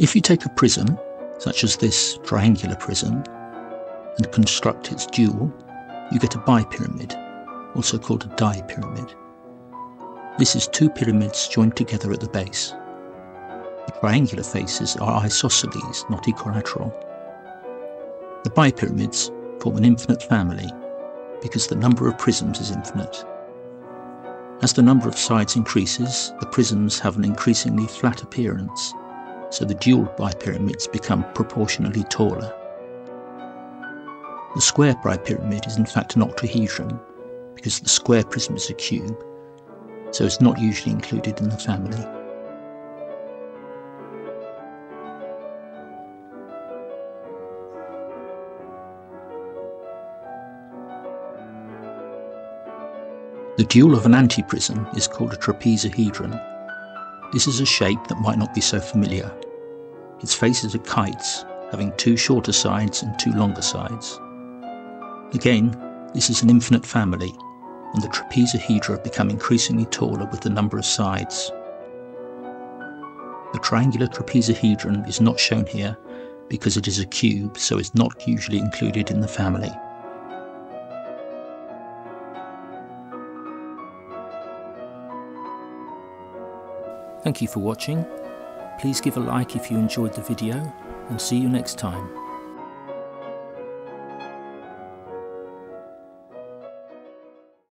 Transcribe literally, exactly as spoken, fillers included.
If you take a prism, such as this triangular prism, and construct its dual, you get a bipyramid, also called a dipyramid. This is two pyramids joined together at the base. The triangular faces are isosceles, not equilateral. The bipyramids form an infinite family because the number of prisms is infinite. As the number of sides increases, the prisms have an increasingly flat appearance, so the dual bipyramids become proportionally taller. The square bipyramid is in fact an octahedron because the square prism is a cube, so it's not usually included in the family. The dual of an antiprism is called a trapezohedron. This is a shape that might not be so familiar. Its faces are kites, having two shorter sides and two longer sides. Again, this is an infinite family, and the trapezohedra become increasingly taller with the number of sides. The triangular trapezohedron is not shown here because it is a cube, so it's not usually included in the family. Thank you for watching. Please give a like if you enjoyed the video, and see you next time.